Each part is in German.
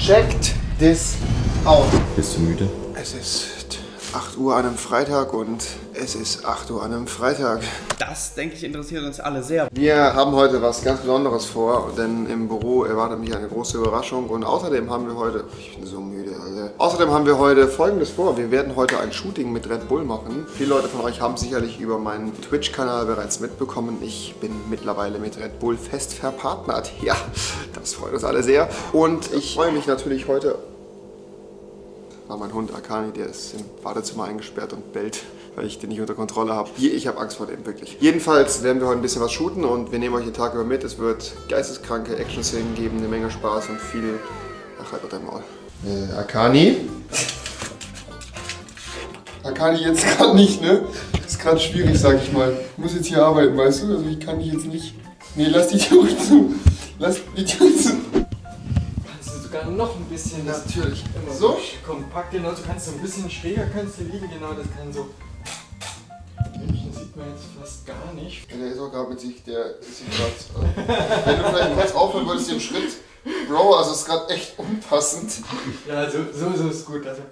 Checkt this out. Bist du müde? Es ist 8 Uhr an einem Freitag und es ist 8 Uhr an einem Freitag. Das, denke ich, interessiert uns alle sehr. Wir haben heute was ganz Besonderes vor, denn im Büro erwartet mich eine große Überraschung und außerdem haben wir heute, ich bin so müde, Alter. Außerdem haben wir heute Folgendes vor. Wir werden heute ein Shooting mit Red Bull machen. Viele Leute von euch haben sicherlich über meinen Twitch-Kanal bereits mitbekommen. Ich bin mittlerweile mit Red Bull fest verpartnert. Ja, das freut uns alle sehr. Und ich freue mich natürlich heute... war mein Hund Akani, der ist im Badezimmer eingesperrt und bellt, weil ich den nicht unter Kontrolle habe. Ich habe Angst vor dem, wirklich. Jedenfalls werden wir heute ein bisschen was shooten und wir nehmen euch den Tag über mit. Es wird geisteskranke Action-Szenen geben, eine Menge Spaß und viel... Ach, halt dein Maul. Akani? Akani jetzt gerade nicht, ne? Ist gerade schwierig, sag ich mal. Ich muss jetzt hier arbeiten, weißt du? Also ich kann dich jetzt nicht... Nee, lass die Tür zu. Lass die Tür zu. Sogar noch ein bisschen. Ja, natürlich. Immer so? Kompakt, genau, du kannst so ein bisschen schräger kannst du liegen, genau, das kann so. München sieht man jetzt fast gar nicht. Ja, der ist auch gerade mit sich, der ist sich gerade. Wenn du vielleicht kurz aufhören würdest, den Schritt. Bro, also ist gerade echt unpassend. Ja, so ist gut. Also.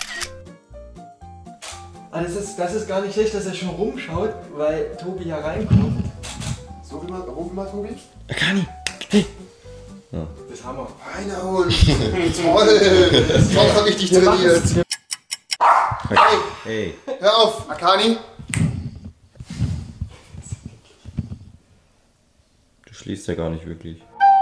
Aber das ist gar nicht schlecht, dass er schon rumschaut, weil Tobi ja reinkommt. So wie mal, ruf mal, Tobi. Akani! Hey! Ja. Das haben wir. Reinhauen! Toll! Das hat richtig trainiert. Hey! Hey! Hör auf, Akani! Du schließt ja gar nicht wirklich.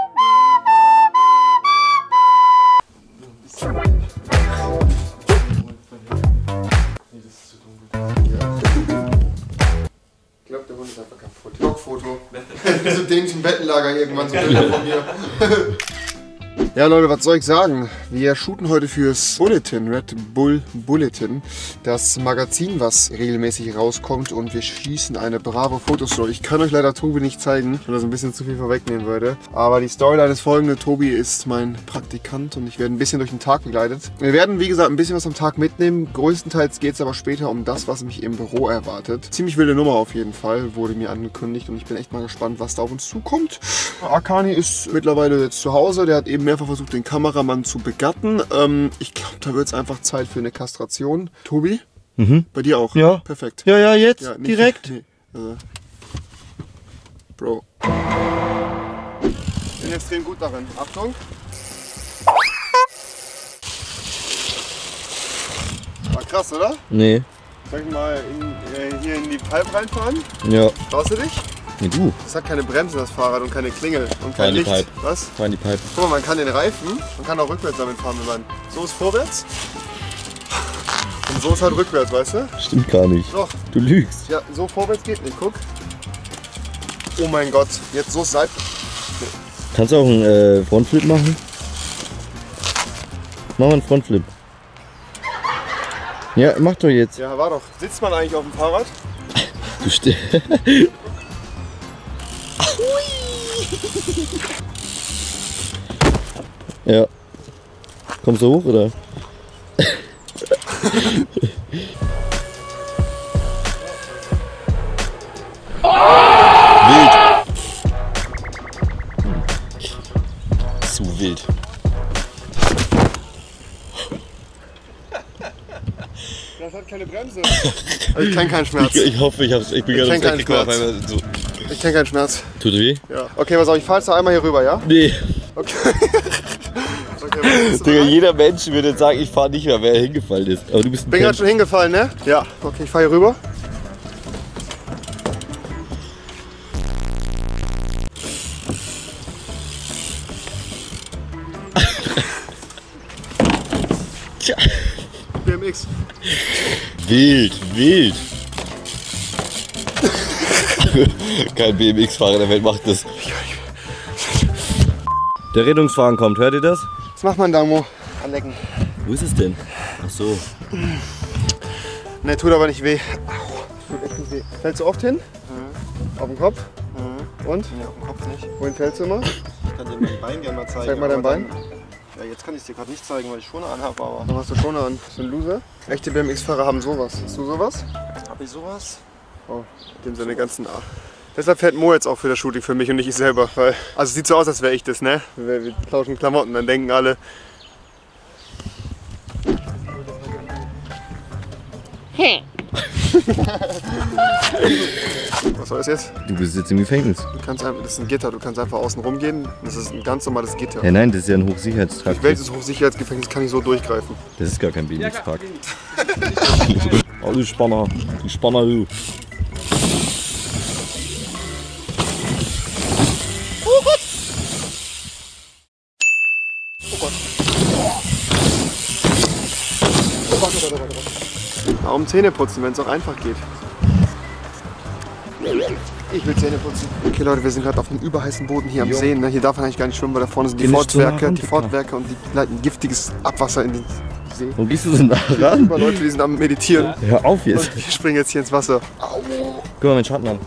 Ich glaube, der Hund ist einfach kaputt. Blockfoto. So dämlich im Bettenlager irgendwann so Bilder von mir. Ja Leute, was soll ich sagen? Wir shooten heute fürs Bulletin, Red Bull Bulletin, das Magazin, was regelmäßig rauskommt, und wir schießen eine brave Fotostory. Ich kann euch leider Tobi nicht zeigen, weil das ein bisschen zu viel vorwegnehmen würde. Aber die Storyline ist folgende: Tobi ist mein Praktikant und ich werde ein bisschen durch den Tag begleitet. Wir werden, wie gesagt, ein bisschen was am Tag mitnehmen. Größtenteils geht es aber später um das, was mich im Büro erwartet. Ziemlich wilde Nummer auf jeden Fall, wurde mir angekündigt, und ich bin echt mal gespannt, was da auf uns zukommt. Akani ist mittlerweile jetzt zu Hause, der hat eben mehrfach versucht, den Kameramann zu begatten. Ich glaube, da wird es einfach Zeit für eine Kastration. Tobi? Mhm. Bei dir auch? Ja. Perfekt. Ja, jetzt, Ja, nicht, direkt. Nee. Bro. Ich bin extrem gut darin. Achtung. War krass, oder? Nee. Soll ich mal hier in die Pipe reinfahren? Ja. Traust du dich? Nee, du. Es hat keine Bremse, das Fahrrad, und keine Klingel und Fahr kein in die Licht. Pipe. Was? Fahr in die Pipe. Guck mal, man kann den Reifen, man kann auch rückwärts damit fahren, wenn man... So ist vorwärts. Und so ist halt rückwärts, weißt du? Stimmt gar nicht. Doch. Du lügst. Ja, so vorwärts geht nicht, guck. Oh mein Gott, jetzt so seitlich. Kannst du auch einen Frontflip machen? Mach mal einen Frontflip. Ja, mach doch jetzt. Ja, war doch. Sitzt man eigentlich auf dem Fahrrad? Du stehst. Ja. Kommst du hoch, oder? Wild. Zu wild. Das hat keine Bremse. Ich kenne keinen Schmerz. Ich hoffe, ich bin gerade kenn ums Eck keinen gekommen. So. Ich kenne keinen Schmerz. Tut weh? Ja. Okay, pass auf, ich fahr jetzt noch einmal hier rüber, ja? Nee. Okay. Okay, bist du Digga, bereit? jeder Mensch würde jetzt sagen, ich fahre nicht mehr, wer hingefallen ist. Aber du bist ein Bin gerade Penner. schon hingefallen, ne? Ja. Okay, ich fahr hier rüber. Tja. BMX. Wild, wild. Kein BMX-Fahrer der Welt macht das. Der Rettungswagen kommt, hört ihr das? Was macht man da, Mo? Anlecken. Wo ist es denn? Ach so. Ne, tut aber nicht weh. Au. Tut echt nicht weh. Fällst du oft hin? Mhm. Auf den Kopf? Mhm. Und? Nee, auf dem Kopf nicht. Wohin fällst du immer? Ich kann dir mein Bein gerne mal zeigen. Zeig mal dein aber Bein. Ja, jetzt kann ich es dir gerade nicht zeigen, weil ich Schuhe anhabe, aber. Da hast du schon an. Bist du ein Loser? Echte BMX-Fahrer haben sowas. Hast du sowas? Habe ich sowas? Oh, dem seine ganzen A. Deshalb fährt Mo jetzt auch für das Shooting für mich und nicht ich selber. Weil, also es sieht so aus, als wäre ich das, ne? Wir tauschen Klamotten, dann denken alle, Was soll das jetzt? Du bist jetzt im Gefängnis. Du kannst einfach, das ist ein Gitter, du kannst einfach außen rumgehen. Das ist ein ganz normales Gitter. Ja, nein, das ist ja ein Hochsicherheitstrakt. Welches Hochsicherheitsgefängnis kann ich so durchgreifen? Das ist gar kein Babytrakt. Oh, du Spanner. Du Spanner, du. Warum Zähne putzen, wenn es auch einfach geht? Ich will Zähne putzen. Okay Leute, wir sind gerade auf einem überheißen Boden hier am See. Ne? Hier darf man eigentlich gar nicht schwimmen, weil da vorne sind die Fortwerke und die leiten giftiges Abwasser in den See. Wo gehst du denn da ran? Über Leute, die sind am Meditieren. Hör auf jetzt. Und wir springen jetzt hier ins Wasser. Au. Guck mal, mein Schatten an.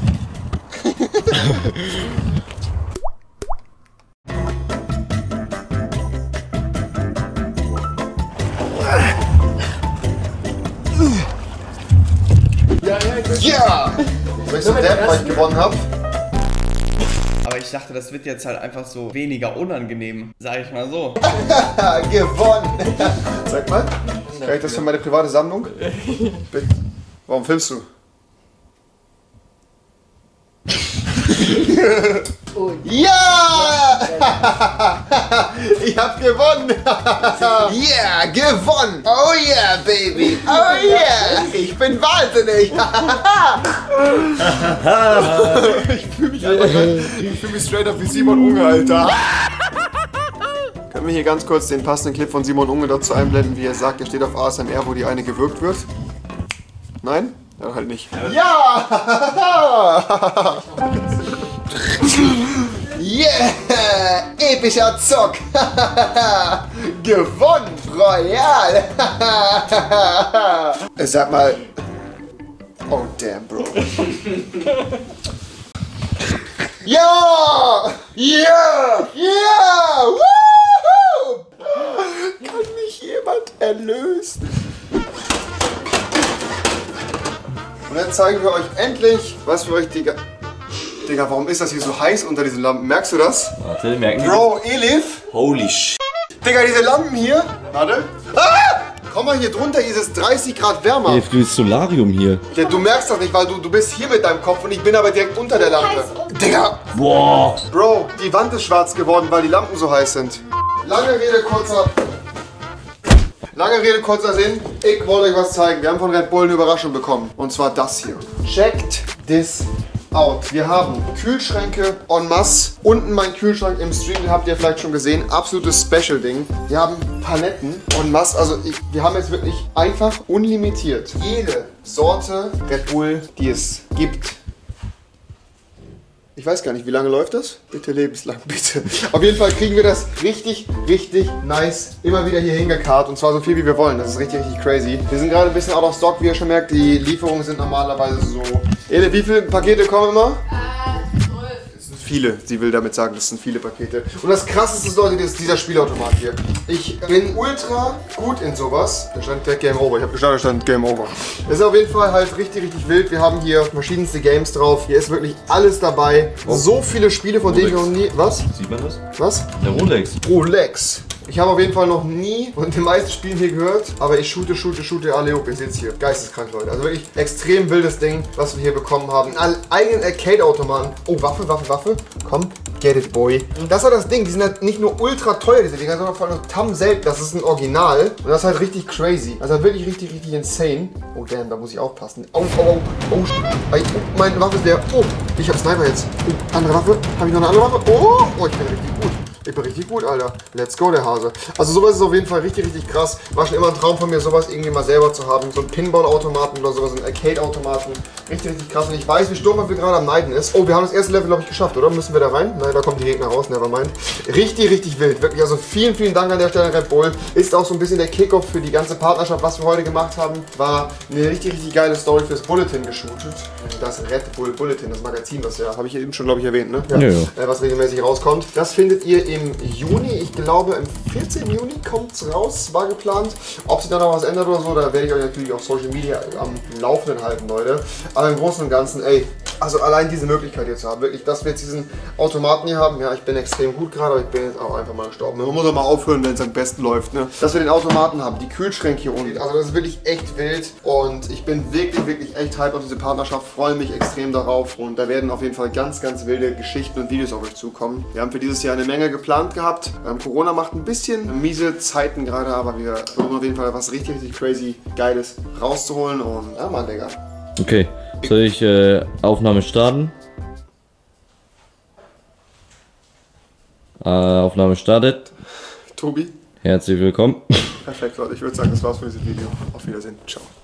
Ja! Soll ich so rappen, weil ich gewonnen habe? Aber ich dachte, das wird jetzt halt einfach so weniger unangenehm, sag ich mal so. Gewonnen! Sag mal, kann ich das für meine private Sammlung? Bitte. Warum filmst du? Ja! Ich hab gewonnen! Yeah, gewonnen! Oh yeah, baby! Oh yeah! Ich bin wahnsinnig! Ich fühl mich straight up wie Simon Unge, Alter! Können wir hier ganz kurz den passenden Clip von Simon Unge dazu einblenden, wie er sagt, er steht auf ASMR, wo die eine gewürgt wird? Nein? Ja, halt nicht. Ja! Yeah! Epischer Zock! Gewonnen, Royal! Sag mal. Oh damn, Bro. Ja! Ja! Ja! Woohoo! Kann mich jemand erlösen? Und jetzt zeigen wir euch endlich, was für euch Digga, warum ist das hier so heiß unter diesen Lampen? Merkst du das? Warte, merken wir. Bro, Elif. Holy shit. Digga, diese Lampen hier. Warte. Ah! Komm mal hier drunter, hier ist es 30 Grad wärmer. Elif, du bist Solarium hier. Ja, du merkst das nicht, weil du bist hier mit deinem Kopf und ich bin aber direkt unter der Lampe. Digga. Boah. Bro, die Wand ist schwarz geworden, weil die Lampen so heiß sind. Lange Rede, kurzer Sinn. Ich wollte euch was zeigen. Wir haben von Red Bull eine Überraschung bekommen. Und zwar das hier. Checkt this out. Wir haben Kühlschränke en masse. Unten mein Kühlschrank im Stream, den habt ihr vielleicht schon gesehen. Absolutes Special-Ding. Wir haben Paletten en masse. Also wir haben jetzt wirklich einfach unlimitiert jede Sorte Red Bull, die es gibt. Ich weiß gar nicht, wie lange läuft das? Bitte lebenslang, bitte. Auf jeden Fall kriegen wir das richtig, richtig nice immer wieder hier hingekarrt. Und zwar so viel, wie wir wollen. Das ist richtig, richtig crazy. Wir sind gerade ein bisschen out of stock, wie ihr schon merkt. Die Lieferungen sind normalerweise so... Ele, wie viele Pakete kommen immer? 12. Es sind viele. Sie will damit sagen, das sind viele Pakete. Und das Krasseste ist, Leute, ist dieser Spielautomat hier. Ich bin ultra gut in sowas. Da stand Game Over. Ich habe gestartet, da stand Game Over. Das ist auf jeden Fall halt richtig, richtig wild. Wir haben hier verschiedenste Games drauf. Hier ist wirklich alles dabei. So viele Spiele, von denen ich noch nie... Was? Sieht man das? Was? Der Rolex. Rolex. Ich habe auf jeden Fall noch nie von den meisten Spielen hier gehört, aber ich shoote alle hoch. Ihr seht's hier. Geisteskrank, Leute. Also wirklich extrem wildes Ding, was wir hier bekommen haben. Einen eigenen Arcade-Automaten. Oh, Waffe. Komm, get it, boy. Das war das Ding. Die sind halt nicht nur ultra teuer, diese Dinger, sondern vor allem Tam selten. Das ist ein Original. Und das ist halt richtig crazy. Also wirklich richtig, richtig insane. Oh, damn, da muss ich aufpassen. Oh, meine Waffe ist der. Oh, ich hab Sniper jetzt. Oh, andere Waffe. Habe ich noch eine andere Waffe? Oh, ich bin richtig gut. Ich bin richtig gut, Alter. Let's go, der Hase. Also sowas ist auf jeden Fall richtig, richtig krass. War schon immer ein Traum von mir, sowas irgendwie mal selber zu haben. So ein Pinball-Automaten oder sowas, ein Arcade-Automaten. Richtig, richtig krass. Und ich weiß, wie Sturmwaffe gerade am Neiden ist. Oh, wir haben das erste Level, glaube ich, geschafft, oder? Müssen wir da rein? Nein, da kommen die Gegner raus, nevermind. Richtig, richtig wild. Wirklich, also vielen, vielen Dank an der Stelle, Red Bull. Ist auch so ein bisschen der Kickoff für die ganze Partnerschaft, was wir heute gemacht haben. War eine richtig, richtig geile Story fürs Bulletin geshootet. Das Red Bull Bulletin, das Magazin, was ja, habe ich eben schon, glaube ich, erwähnt, ne? Ja. Was regelmäßig rauskommt. Das findet ihr im im Juni. Ich glaube, am 14. Juni kommt es raus, war geplant. Ob sich da noch was ändert oder so, da werde ich euch natürlich auf Social Media am Laufenden halten, Leute. Aber im Großen und Ganzen, ey, also allein diese Möglichkeit jetzt zu haben, wirklich, dass wir jetzt diesen Automaten hier haben. Ja, ich bin extrem gut gerade, aber ich bin jetzt auch einfach mal gestorben. Man muss auch mal aufhören, wenn es am besten läuft, ne? Dass wir den Automaten haben, die Kühlschränke hier unten. Also das ist wirklich echt wild und ich bin wirklich echt hype auf diese Partnerschaft, freue mich extrem darauf und da werden auf jeden Fall ganz wilde Geschichten und Videos auf euch zukommen. Wir haben für dieses Jahr eine Menge geplant gehabt. Corona macht ein bisschen miese Zeiten gerade, aber wir versuchen auf jeden Fall was richtig crazy Geiles rauszuholen und ja, Mann, Digga. Okay, soll ich Aufnahme starten? Aufnahme startet. Tobi. Herzlich willkommen. Perfekt, Leute. Ich würde sagen, das war's für dieses Video. Auf Wiedersehen. Ciao.